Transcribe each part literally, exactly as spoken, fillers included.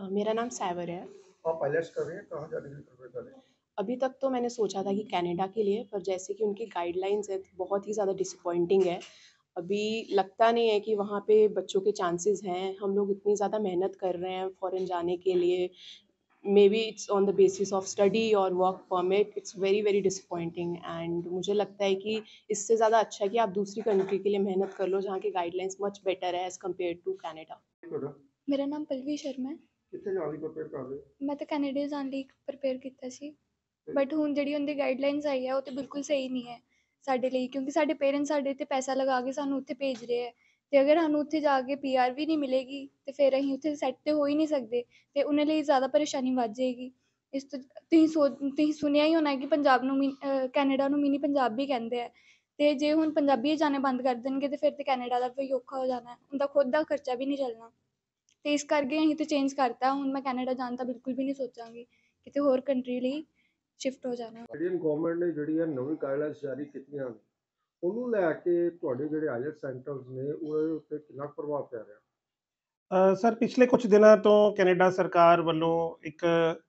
अ, मेरा नाम सैवर है। आप आइलेट्स कर रहे हैं, कहाँ जाने के लिए प्रिपेयर कर रहे हैं? अभी तक तो मैंने सोचा था कि कनाडा के लिए, पर जैसे कि उनकी गाइडलाइंस है, तो बहुत ही ज़्यादा डिसअपॉइंटिंग है। अभी लगता नहीं है कि वहाँ पे बच्चों के चांसेस हैं। हम लोग इतनी ज़्यादा मेहनत कर रहे हैं फ़ॉरेन जाने के लिए। Maybe it's on the basis of study और work permit. It's very, very disappointing and मुझे लगता है कि इससे ज़्यादा अच्छा है कि आप दूसरी कंट्री के लिए मेहनत कर लो, जहाँ की गाइडलाइंस मच बेटर है एज़ कम्पेयर टू कनाडा। ਤੁਹਾਡਾ ਮੇਰਾ ਨਾਮ ਪਲਵੀ ਸ਼ਰਮਾ ਹੈ। ਕਿੱਥੇ ਜਾਣ ਦੀ ਪ੍ਰਪੇਅਰ ਕਰ ਰਹੇ ਹੋ? ਮੈਂ ਤਾਂ ਕੈਨੇਡਾ ਜਾਣ ਲਈ ਪ੍ਰਿਪੇਅਰ ਕੀਤਾ ਸੀ, ਤੇ ਬਟ ਹੁਣ ਜਿਹੜੀ ਉਹਦੀ ਗਾਈਡਲਾਈਨਸ ਆਈ ਹੈ ਉਹ ਤਾਂ ਬਿਲਕੁਲ ਸਹੀ ਨਹੀਂ ਹੈ ਸਾਡੇ ਲਈ, ਕਿਉਂਕਿ ਸਾਡੇ ਪੇਰੈਂਟਸ ਸਾਡੇ 'ਤੇ ਪੈਸਾ ਲਗਾ ਕੇ ਸਾਨੂੰ ਉੱਥੇ ਭੇਜ ਰਹੇ ਹੈ, ਅਤੇ ਅਗਰ ਸਾਨੂੰ ਉੱਥੇ ਜਾ ਕੇ ਪੀ ਆਰ ਵੀ ਨਹੀਂ ਮਿਲੇਗੀ ਤਾਂ ਫਿਰ ਅਸੀਂ ਉੱਥੇ ਸੈੱਟ ਤਾਂ ਹੋ ਹੀ ਨਹੀਂ ਸਕਦੇ, ਅਤੇ ਉਹਨਾਂ ਲਈ ਜ਼ਿਆਦਾ ਪਰੇਸ਼ਾਨੀ ਵੱਧ ਜਾਏਗੀ। ਇਸ ਤੋਂ ਤੁਸੀਂ ਸੋ ਤੁਸੀਂ ਸੁਣਿਆ ਹੀ ਹੋਣਾ ਕਿ ਪੰਜਾਬ ਨੂੰ ਮਿ ਕੈਨੇਡਾ ਨੂੰ ਮਿਨੀ ਪੰਜਾਬ ਵੀ ਕਹਿੰਦੇ ਹੈ, ਅਤੇ ਜੇ ਹੁਣ ਪੰਜਾਬੀ ਜਾਣੇ ਬੰਦ ਕਰ ਦੇਣਗੇ ਤਾਂ ਫਿਰ ਤਾਂ ਕੈਨੇਡਾ ਦਾ ਵੀ ਔਖਾ ਹੋ ਜਾਣਾ, ਉਹਦਾ ਖੁਦ ਦਾ ਖਰਚਾ ਵੀ ਨਹੀਂ ਚੱਲਣਾ। ਅਤੇ ਇਸ ਕਰਕੇ ਅਸੀਂ ਤਾਂ ਚੇਂਜ ਕਰਤਾ, ਹੁਣ ਮੈਂ ਕੈਨੇਡਾ ਜਾਣ ਦਾ ਬਿਲਕੁਲ ਵੀ ਨਹੀਂ ਸੋਚਾਂਗੀ, ਕਿਤੇ ਹੋਰ ਕੰਟਰੀ ਲਈ ਸ਼ਿਫਟ ਹੋ ਜਾਣਾ। ਇੰਡੀਅਨ ਗਵਰਨਮੈਂਟ ਨੇ ਜਿਹੜੀਆਂ ਨਵੀਂ ਗਾਈਡਲਾਈਨਸ ਜਾਰੀ ਕੀਤੀਆਂ ਨੇ, ਉਹਨੂੰ ਲੈ ਕੇ ਤੁਹਾਡੇ ਜਿਹੜੇ ਆਈਲੈਟਸ ਸੈਂਟਰਸ ਨੇ ਉਹਦੇ ਉੱਤੇ ਕਿੰਨਾ ਕੁ ਪ੍ਰਭਾਵ ਪੈ ਰਿਹਾ? ਅ, ਸਰ ਪਿਛਲੇ ਕੁਛ ਦਿਨਾਂ ਤੋਂ ਕੈਨੇਡਾ ਸਰਕਾਰ ਵੱਲੋਂ ਇੱਕ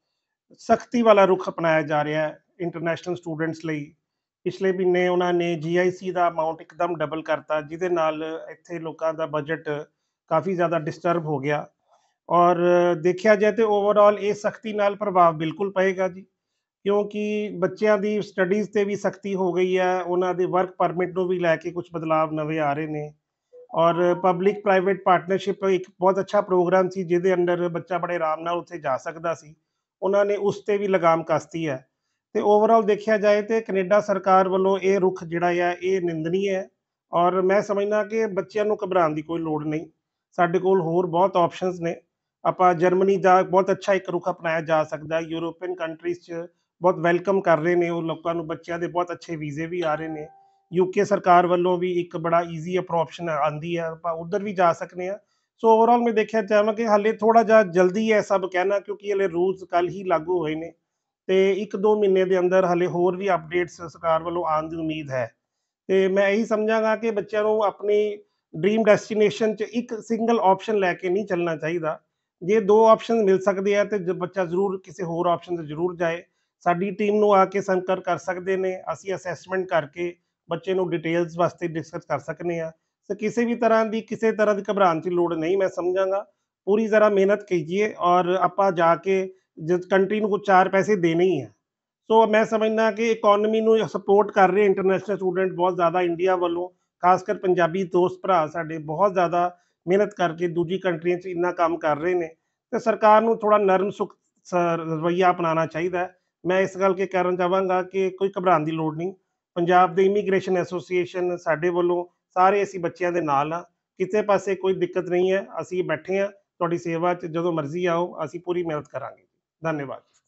ਸਖਤੀ ਵਾਲਾ ਰੁਖ ਅਪਣਾਇਆ ਜਾ ਰਿਹਾ ਹੈ ਇੰਟਰਨੈਸ਼ਨਲ ਸਟੂਡੈਂਟਸ ਲਈ। ਪਿਛਲੇ ਮਹੀਨੇ ਉਹਨਾਂ ਨੇ ਜੀ ਆਈ ਸੀ ਦਾ ਅਮਾਊਂਟ ਇੱਕਦਮ ਡਬਲ ਕਰਤਾ, ਜਿਹਦੇ ਨਾਲ ਇੱਥੇ ਲੋਕਾਂ ਦਾ ਬਜਟ ਕਾਫੀ ਜ਼ਿਆਦਾ ਡਿਸਟਰਬ ਹੋ ਗਿਆ। ਔਰ ਦੇਖਿਆ ਜਾਏ ਤਾਂ ਓਵਰਆਲ ਇਹ ਸਖਤੀ ਨਾਲ ਪ੍ਰਭਾਵ ਬਿਲਕੁਲ ਪਏਗਾ ਜੀ, ਕਿਉਂਕਿ ਬੱਚਿਆਂ ਦੀ ਸਟੱਡੀਜ਼ 'ਤੇ ਵੀ ਸਖਤੀ ਹੋ ਗਈ ਹੈ, ਉਹਨਾਂ ਦੇ ਵਰਕ ਪਰਮਿਟ ਨੂੰ ਵੀ ਲੈ ਕੇ ਕੁਛ ਬਦਲਾਵ ਨਵੇਂ ਆ ਰਹੇ ਨੇ। ਔਰ ਪਬਲਿਕ ਪ੍ਰਾਈਵੇਟ ਪਾਰਟਨਰਸ਼ਿਪ ਇੱਕ ਬਹੁਤ ਅੱਛਾ ਪ੍ਰੋਗਰਾਮ ਸੀ, ਜਿਹਦੇ ਅੰਡਰ ਬੱਚਾ ਬੜੇ ਆਰਾਮ ਨਾਲ ਉੱਥੇ ਜਾ ਸਕਦਾ ਸੀ, ਉਹਨਾਂ ਨੇ ਉਸ 'ਤੇ ਵੀ ਲਗਾਮ ਕੱਸਤੀ ਹੈ। ਅਤੇ ਓਵਰਆਲ ਦੇਖਿਆ ਜਾਏ ਤਾਂ ਕੈਨੇਡਾ ਸਰਕਾਰ ਵੱਲੋਂ ਇਹ ਰੁਖ ਜਿਹੜਾ ਆ ਇਹ ਨਿੰਦਨੀय ਹੈ, ਔਰ ਮੈਂ ਸਮਝਦਾ ਕਿ ਬੱਚਿਆਂ ਨੂੰ ਘਬਰਾਉਣ ਦੀ ਕੋਈ ਲੋੜ ਨਹੀਂ। ਸਾਡੇ ਕੋਲ ਹੋਰ ਬਹੁਤ ਆਪਸ਼ਨਸ ਨੇ। ਆਪਾਂ ਜਰਮਨੀ ਦਾ ਬਹੁਤ ਅੱਛਾ ਇੱਕ ਰੁਖ ਅਪਣਾਇਆ ਜਾ ਸਕਦਾ ਹੈ। ਯੂਰੋਪੀਅਨ ਕੰਟਰੀਜ਼ 'ਚ ਬਹੁਤ ਵੈਲਕਮ ਕਰ ਰਹੇ ਨੇ ਉਹ ਲੋਕਾਂ ਨੂੰ, ਬੱਚਿਆਂ ਦੇ ਬਹੁਤ ਅੱਛੇ ਵੀਜ਼ੇ ਵੀ ਆ ਰਹੇ ਨੇ। ਯੂਕੇ ਸਰਕਾਰ ਵੱਲੋਂ ਵੀ ਇੱਕ ਬੜਾ ਈਜ਼ੀ ਅਪਰ ਆਪਸ਼ਨ ਆਉਂਦੀ ਹੈ, ਆਪਾਂ ਉੱਧਰ ਵੀ ਜਾ ਸਕਦੇ ਹਾਂ। ਸੋ ਓਵਰਆਲ ਮੈਂ ਦੇਖਿਆ ਚਾਹਾਂ ਕਿ ਹਾਲੇ ਥੋੜ੍ਹਾ ਜਿਹਾ ਜਲਦੀ ਹੈ ਸਭ ਕਹਿਣਾ, ਕਿਉਂਕਿ ਹਲੇ ਰੂਲਸ ਕੱਲ੍ਹ ਹੀ ਲਾਗੂ ਹੋਏ ਨੇ, ਅਤੇ ਇੱਕ ਦੋ ਮਹੀਨੇ ਦੇ ਅੰਦਰ ਹਾਲੇ ਹੋਰ ਵੀ ਅਪਡੇਟਸ ਸਰਕਾਰ ਵੱਲੋਂ ਆਉਣ ਦੀ ਉਮੀਦ ਹੈ। ਅਤੇ ਮੈਂ ਇਹੀ ਸਮਝਾਂਗਾ ਕਿ ਬੱਚਿਆਂ ਨੂੰ ਆਪਣੀ ਡਰੀਮ ਡੈਸਟੀਨੇਸ਼ਨ 'ਚ ਇੱਕ ਸਿੰਗਲ ਆਪਸ਼ਨ ਲੈ ਕੇ ਨਹੀਂ ਚੱਲਣਾ ਚਾਹੀਦਾ। ਜੇ ਦੋ ਆਪਸ਼ਨ ਮਿਲ ਸਕਦੇ ਆ ਤਾਂ ਬੱਚਾ ਜ਼ਰੂਰ ਕਿਸੇ ਹੋਰ ਆਪਸ਼ਨ 'ਤੇ ਜ਼ਰੂਰ ਜਾਏ। ਸਾਡੀ ਟੀਮ ਨੂੰ ਆ ਕੇ ਸੰਪਰਕ ਕਰ ਸਕਦੇ ਨੇ, ਅਸੀਂ ਅਸੈਸਮੈਂਟ ਕਰਕੇ ਬੱਚੇ ਨੂੰ ਡਿਟੇਲਸ ਵਾਸਤੇ ਡਿਸਕਸ ਕਰ ਸਕਦੇ ਹਾਂ। ਸੋ ਕਿਸੇ ਵੀ ਤਰ੍ਹਾਂ ਦੀ ਕਿਸੇ ਤਰ੍ਹਾਂ ਦੀ ਘਬਰਾਉਣ ਦੀ ਲੋੜ ਨਹੀਂ, ਮੈਂ ਸਮਝਾਂਗਾ। ਪੂਰੀ ਤਰ੍ਹਾਂ ਮਿਹਨਤ ਕੀਜੀਏ ਔਰ ਆਪਾਂ ਜਾ ਕੇ ਜਿਸ ਕੰਟਰੀ ਨੂੰ ਕੁਛ ਚਾਰ ਪੈਸੇ ਦੇਣੇ ਹੀ ਹੈ। ਸੋ ਮੈਂ ਸਮਝਦਾ ਕਿ ਇਕੋਨਮੀ ਨੂੰ ਸਪੋਰਟ ਕਰ ਰਹੇ ਇੰਟਰਨੈਸ਼ਨਲ ਸਟੂਡੈਂਟ ਬਹੁਤ ਜ਼ਿਆਦਾ ਇੰਡੀਆ ਵੱਲੋਂ, ਖਾਸ ਕਰ ਪੰਜਾਬੀ ਦੋਸਤ ਭਰਾ ਸਾਡੇ ਬਹੁਤ ਜ਼ਿਆਦਾ ਮਿਹਨਤ ਕਰਕੇ ਦੂਜੀ ਕੰਟਰੀਆਂ 'ਚ ਇੰਨਾ ਕੰਮ ਕਰ ਰਹੇ ਨੇ, ਅਤੇ ਸਰਕਾਰ ਨੂੰ ਥੋੜ੍ਹਾ ਨਰਮ ਸੁਖ ਸ ਰਵੱਈਆ ਅਪਣਾਉਣਾ ਚਾਹੀਦਾ। ਮੈਂ ਇਸ ਗੱਲ ਕੇ ਕਹਿਣਾ ਚਾਹਾਂਗਾ ਕਿ ਕੋਈ ਘਬਰਾਉਣ ਦੀ ਲੋੜ ਨਹੀਂ। ਪੰਜਾਬ ਦੇ ਇਮੀਗ੍ਰੇਸ਼ਨ ਐਸੋਸੀਏਸ਼ਨ ਸਾਡੇ ਵੱਲੋਂ ਸਾਰੇ ਅਸੀਂ ਬੱਚਿਆਂ ਦੇ ਨਾਲ ਹਾਂ, ਕਿਸੇ ਪਾਸੇ ਕੋਈ ਦਿੱਕਤ ਨਹੀਂ ਹੈ। ਅਸੀਂ ਬੈਠੇ ਹਾਂ ਤੁਹਾਡੀ ਸੇਵਾ 'ਚ, ਜਦੋਂ ਮਰਜ਼ੀ ਆਓ, ਅਸੀਂ ਪੂਰੀ ਮਿਹਨਤ ਕਰਾਂਗੇ। ਧੰਨਵਾਦ।